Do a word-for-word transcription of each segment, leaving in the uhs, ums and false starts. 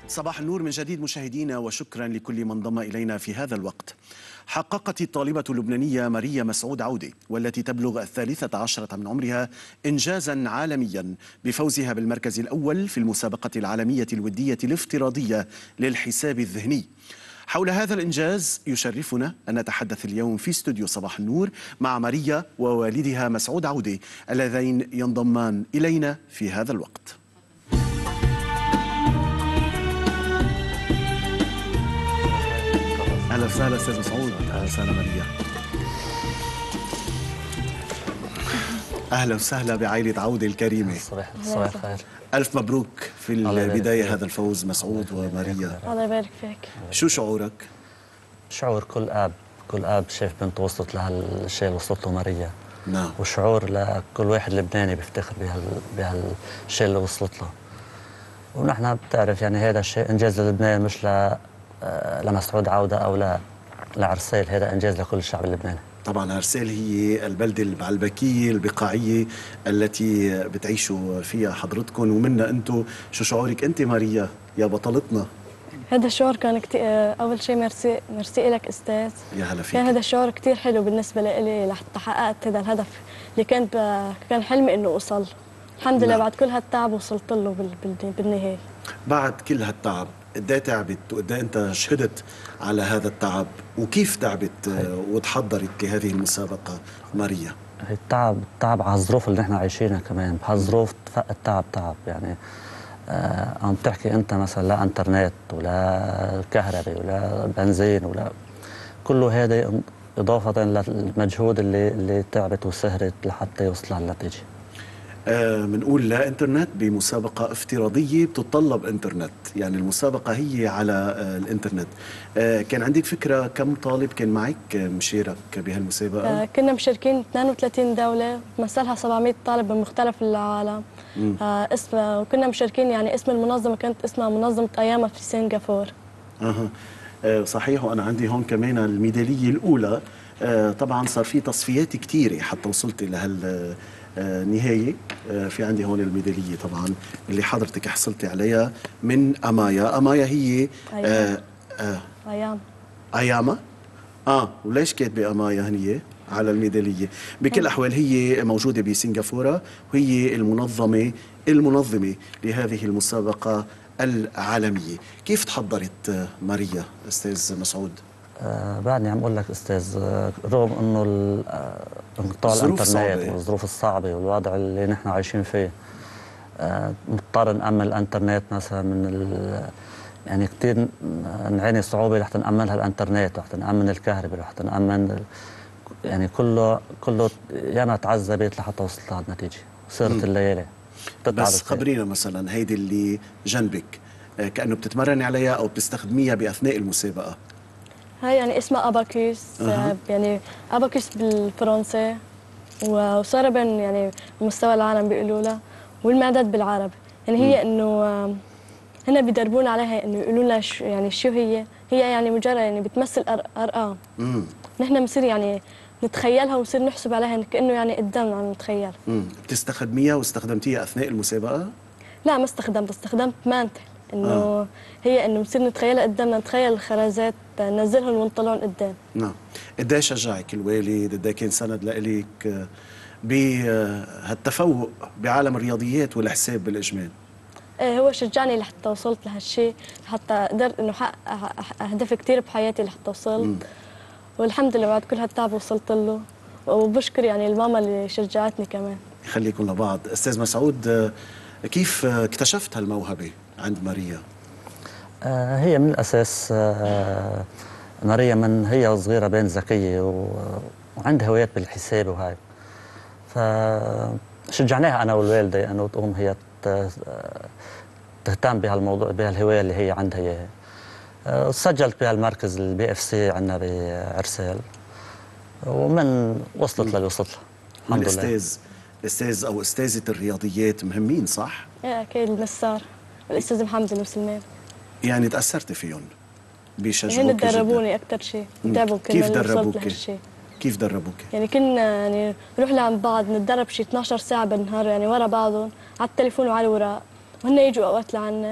صباح النور من جديد مشاهدينا، وشكرا لكل من انضم إلينا في هذا الوقت. حققت الطالبة اللبنانية ماريا مسعود عودة والتي تبلغ الثالثة عشرة من عمرها إنجازا عالميا بفوزها بالمركز الأول في المسابقة العالمية الودية الافتراضية للحساب الذهني. حول هذا الإنجاز يشرفنا أن نتحدث اليوم في استوديو صباح النور مع ماريا ووالدها مسعود عودة اللذين ينضمان إلينا في هذا الوقت. أهلا وسهلا أستاذ مسعود. أهلا وسهلا ماريا. أهلا وسهلا بعائلة عودة الكريمة. صباح صباح الخير. ألف مبروك في البداية هذا الفوز مسعود وماريا. الله يبارك فيك. شو شعورك؟ شعور كل أب كل أب شايف بنته وصلت لهالشيء اللي وصلت له ماريا. نعم. وشعور لكل واحد لبناني بيفتخر بهال بهالشيء اللي وصلت له. ونحن بتعرف يعني هذا الشيء إنجاز للبنان، مش ل لمسعود عودة أو لا لعرسيل، هذا إنجاز لكل الشعب اللبناني. طبعا عرسيل هي البلدة البعلبكية البقاعية التي بتعيشوا فيها حضرتكم ومنا أنتم. شو شعورك أنت ماريا يا بطلتنا؟ هذا الشعور كان كتير، أول شيء ميرسي ميرسي لك أستاذ. يا هلا فيك. كان هذا الشعور كتير حلو بالنسبة لي لحتى حققت هذا الهدف اللي كان كان حلمي إنه أوصل. الحمد لله بعد كل هالتعب وصلت له بالنهاية. بعد كل هالتعب قد ايه تعبت وقد ايه انت شهدت على هذا التعب، وكيف تعبت وتحضرت لهذه المسابقه ماريا؟ التعب التعب على الظروف اللي نحن عايشينها، كمان بهالظروف التعب تعب يعني. آه عم تحكي انت مثلا لا انترنت ولا كهرباء ولا بنزين ولا كله هذا، اضافه للمجهود اللي اللي تعبت وسهرت لحتى يوصل للنتيجه. بنقول آه لا انترنت بمسابقة افتراضية بتتطلب انترنت، يعني المسابقة هي على آه الانترنت. آه كان عندك فكرة كم طالب كان معك مشارك بهالمسابقة؟ آه كنا مشاركين اثنين وثلاثين دولة، مثلها سبعمئة طالب من مختلف العالم. آه اسم وكنا مشاركين، يعني اسم المنظمة كانت اسمها منظمة أياما في سنغافورة. اها آه صحيح. وأنا عندي هون كمان الميدالية الأولى. آه طبعا صار في تصفيات كثيرة حتى وصلت لهال آه نهاية. آه في عندي هون الميدالية طبعا اللي حضرتك حصلتي عليها من أمايا. أمايا هي آه آه أيام أياما. آه وليش كاتبة أمايا هنية على الميدالية؟ بكل الأحوال هي موجودة بسنغافورة، وهي المنظمة المنظمة لهذه المسابقة العالمية. كيف تحضرت ماريا أستاذ مسعود؟ آه بعدني عم اقول لك استاذ، آه رغم انه انقطاع الانترنت والظروف الصعبه والوضع اللي نحن عايشين فيه، آه مضطر نأمن الانترنت مثلا من يعني كثير نعاني صعوبه لحتى نأمنها الانترنت، لحتى نأمن الكهرباء، لحتى نأمن يعني كله كله ياما تعذبت لحتى وصلت لهالنتيجه. صارت الليالي بس خبرينا مثلا هيدي اللي جنبك، آه كأنه بتتمرني عليها او بتستخدميها باثناء المسابقه. هاي يعني اسمها أباكوس. أه. يعني أباكوس بالفرنسي، وصار بين يعني مستوى العالم بيقولوا لها، والمعدات بالعربي. يعني هي انه هنا بيدربونا عليها، انه يقولوا لنا شو يعني شو هي هي يعني مجرد يعني بتمثل ارقام. امم نحن بنصير يعني نتخيلها ونصير نحسب عليها كأنه يعني قدامنا عم نتخيل. امم بتستخدميها واستخدمتيها اثناء المسابقه؟ لا ما استخدمت، استخدمت مانتل، انه آه. هي انه بنصير نتخيلها قدامنا، نتخيل الخرزات ننزلهم ونطلعهم قدام. نعم. قد ايه شجعك الوالد؟ قد ايه كان سند لإلك بهالتفوق بعالم الرياضيات والحساب بالاجمال؟ ايه هو شجعني لحتى وصلت لهالشيء، لحتى قدرت انه احقق اهداف كثير بحياتي لحتى وصلت. مم. والحمد لله بعد كل هالتعب وصلت له، وبشكر يعني الماما اللي شجعتني كمان. يخليكم لبعض. استاذ مسعود، كيف اكتشفت هالموهبه عند ماريا؟ آه هي من الاساس، آه ماريا من هي صغيره بين ذكيه و... وعندها هوايات بالحساب وهاي، فشجعناها انا والوالده انه تقوم هي تهتم بهالموضوع، بهالهوايه اللي هي عندها اياها. أه سجلت بهالمركز البي اف سي عندنا بعرسال، ومن وصلت للي وصلت لها الحمد لله. الاستاذ الاستاذ او استاذه الرياضيات مهمين صح؟ ايه اكيد، النسار والاستاذ محمد المسلمان. يعني تاثرتي فيهم بيشجعوك؟ هن دربوني اكثر شيء، تعبوا كنا. كيف دربوك؟ كيف دربوك؟ يعني كنا يعني نروح لعند بعض نتدرب شي اثنعش ساعة بالنهار، يعني ورا بعضهم على التليفون وعلى الوراق، وهن يجوا اوقات لعنا،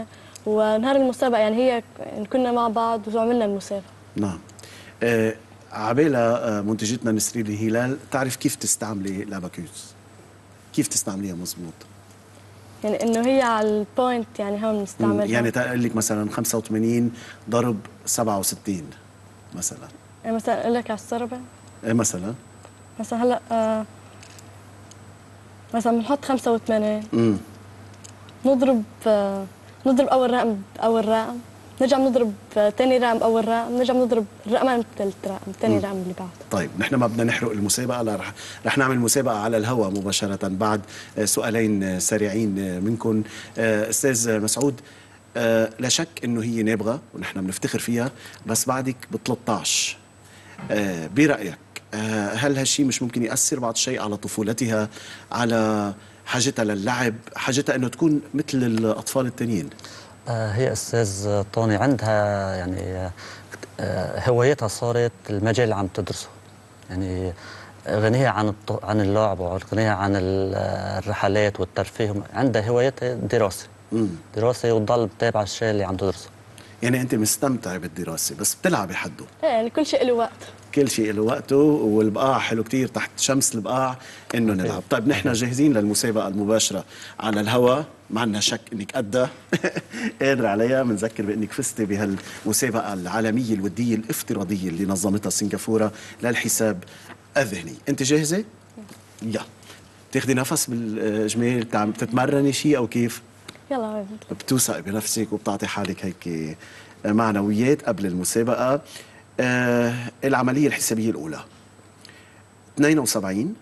ونهار المسابقه يعني هي كنا مع بعض وعملنا المسابقه. نعم. آه عبالة آه منتجتنا نسرين الهلال تعرف كيف تستعملي الاباكوس؟ كيف تستعمليها مزبوط؟ يعني انه هي على البوينت يعني هون بنستعملها. يعني تقول لك مثلا خمسة وثمانين ضرب سبعة وستين مثلا. يعني مثلا اقول لك على السربه؟ ايه مثلا؟ مثلا هلا آه مثلا بنحط خمسة وثمانين امم نضرب آه نضرب اول رقم باول رقم، نرجع نضرب ثاني رقم باول رقم، نرجع نضرب رقمين بثالث رقم، ثاني رقم اللي بعده. طيب نحن ما بدنا نحرق المسابقه، لا رح رح نعمل مسابقه على الهواء مباشره بعد سؤالين سريعين منكم. استاذ مسعود، لا شك انه هي نابغه ونحن بنفتخر فيها، بس بعدك ب ثلاثة عشر، برايك هل هالشيء مش ممكن ياثر بعض الشيء على طفولتها، على حاجتها للعب، حاجتها انه تكون مثل الاطفال التانيين؟ هي استاذ طوني عندها يعني هوايتها صارت المجال اللي عم تدرسه، يعني غنيها عن عن اللعب وغنيها عن الرحلات والترفيه، عندها هوايتها الدراسه. دراسه وتضل متابعه الشيء اللي عم تدرسه. يعني انت مستمتعه بالدراسه بس بتلعبي حده؟ ايه يعني كل شيء له وقت، كل شيء له وقته، والبقاع حلو كتير تحت شمس البقاع انه نلعب. طيب نحن جاهزين للمسابقه المباشره على الهواء، ما عندنا شك انك قدها قادر عليها. بنذكر بانك فزتي بهالمسابقه العالميه الوديه الافتراضيه اللي نظمتها سنغافوره للحساب الذهني. انت جاهزه؟ يلا تاخذي نفس بالجمال، بتتمرني شيء او كيف؟ يلا بتوثقي بنفسك وبتعطي حالك هيك معنويات قبل المسابقه. آه العملية الحسابية الأولى اثنين وسبعين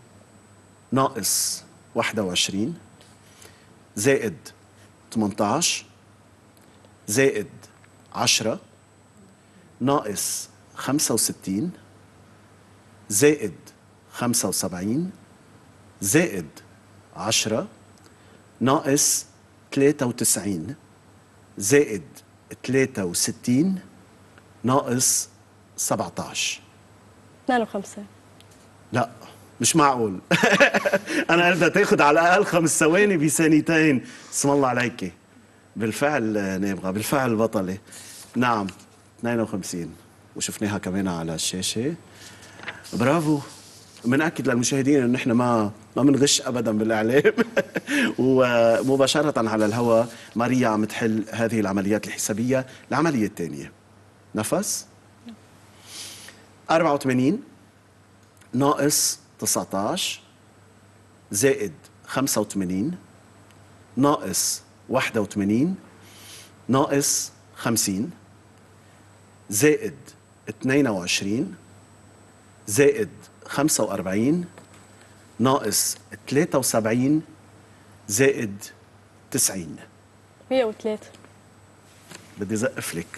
ناقص واحد وعشرين زائد ثمانية عشر زائد عشرة ناقص خمسة وستين زائد خمسة وسبعين زائد عشرة ناقص ثلاثة وتسعين زائد ثلاثة وستين ناقص سبعة عشر. اثنين وخمسين. لا مش معقول. انا بدها تاخذ على الاقل خمس ثواني بثانيتين. اسم الله عليك، بالفعل نابغه، بالفعل بطله. نعم اثنين وخمسين، وشفناها كمان على الشاشه. برافو. بنأكد للمشاهدين انه نحن ما ما بنغش ابدا بالاعلام. ومباشره على الهواء ماريا عم تحل هذه العمليات الحسابيه. العمليه الثانيه نفس أربعة وثمانين ناقص تسعة عشر زائد خمسة وثمانين ناقص واحد وثمانين ناقص خمسين زائد اثنين وعشرين زائد خمسة وأربعين ناقص ثلاثة وسبعين زائد تسعين. مية وثلاثة. بدي زقف لك.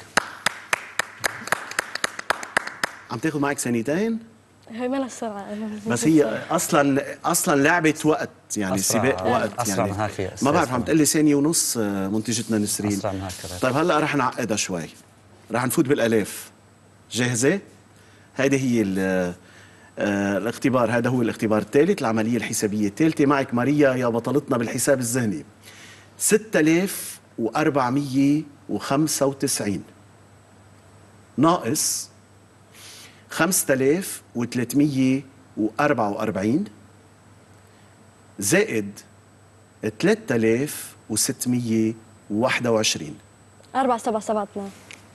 عم تاخذ معك ثانيتين؟ هي ما لها سرعة بس هي اصلا اصلا لعبه وقت، يعني سباق وقت. أسرع يعني من هيك ما بعرف، عم تقول لي ثانيه ونص منتجتنا نسرين. أسرع من هيك. طيب هلا رح نعقدها شوي، رح نفوت بالالاف. جاهزه؟ هيدي هي آه الاختبار، هذا هو الاختبار الثالث، العمليه الحسابيه الثالثه. معك ماريا يا بطلتنا بالحساب الذهني. ستة آلاف وأربعمية وخمسة وتسعين ناقص خمسة آلاف وثلاثمية وأربعة وأربعين زائد ثلاثة آلاف وستمية وواحد وعشرين. أربعة سبعة سبعة اثنين.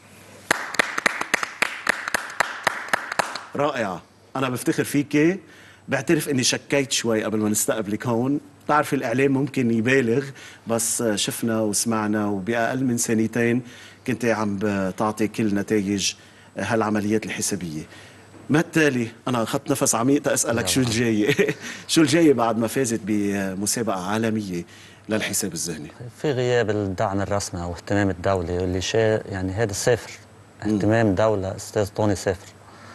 رائعة، أنا بفتخر فيكي. بعترف إني شكيت شوي قبل ما نستقبلك هون. بتعرف الإعلام ممكن يبالغ، بس شفنا وسمعنا وبأقل من ثانيتين كنت عم تعطي كل نتائج هالعمليات الحسابية. ما التالي؟ أنا أخذت نفس عميق تأسألك شو الجاي. شو الجاي بعد ما فازت بمسابقة عالمية للحساب الذهني؟ في غياب الدعم الرسمي أو اهتمام الدولة واللي شيء يعني هذا صفر. اهتمام الدولة أستاذ طوني صفر.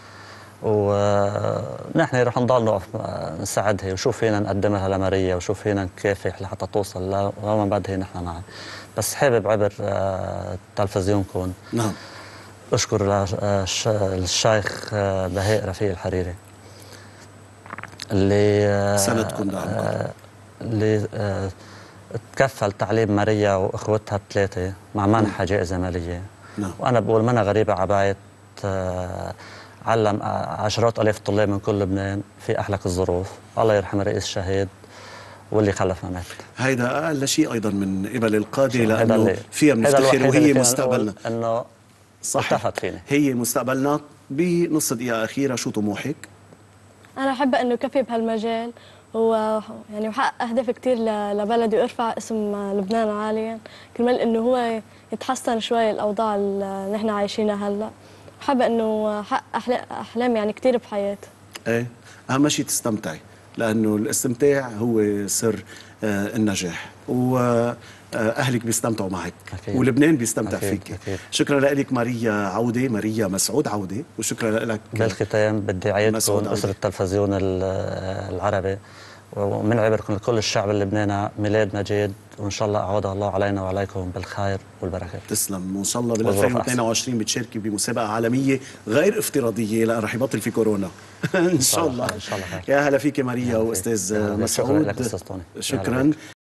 ونحن رح نضل نقف نساعدها وشوف فينا نقدمها لماريا وشوف فينا نكافح لحتى توصل لوين ما بدها نحن معها. بس حابب عبر تلفزيونكم نعم أشكر الشيخ بهاء رفيق الحريري اللي سندكم دعمكم، اللي تكفل تعليم ماريا واخوتها الثلاثه مع منحها جائزه ماليه. نعم. وانا بقول منها غريبه عبايه علم عشرات الاف طلاب من كل لبنان في احلك الظروف. الله يرحم رئيس الشهيد واللي خلفنا مات. هيدا اقل شيء ايضا من قبل القاده لانه فيها بنفتخر وهي مستقبلنا. انه صحيح هي مستقبلنا. بنص دقيقه اخيره شو طموحك؟ انا احب انه كفي بهالمجال و يعني وحقق اهداف كثير لبلدي وارفع اسم لبنان عاليا، كرمال انه هو يتحسن شوي الاوضاع اللي نحن عايشينها هلا. حابه انه احقق احلام يعني كثير بحياتي. ايه اهم شيء تستمتعي، لانه الاستمتاع هو سر النجاح، واهلك بيستمتعوا معك أكيد. ولبنان بيستمتع أكيد. فيك أكيد. شكرا لك ماريا عوده، ماريا مسعود عوده، وشكرا لك. بالختام بدي اعيدكم اسره التلفزيون العربي ومن عبركم لكل الشعب اللبناني ميلاد مجيد، وان شاء الله اعوضها الله علينا وعليكم بالخير والبركه. تسلم، وان شاء الله بال ألفين واثنين وعشرين بتشاركي بمسابقه عالميه غير افتراضيه لان رح يبطل في كورونا. ان شاء الله. ان شاء الله. يا هلا فيك ماريا واستاذ مسعود. شكرا لك استاذ طوني. شكرا.